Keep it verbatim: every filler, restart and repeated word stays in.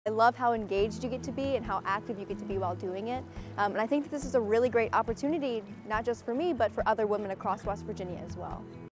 I love how engaged you get to be and how active you get to be while doing it. Um, and I think that this is a really great opportunity, not just for me, but for other women across West Virginia as well.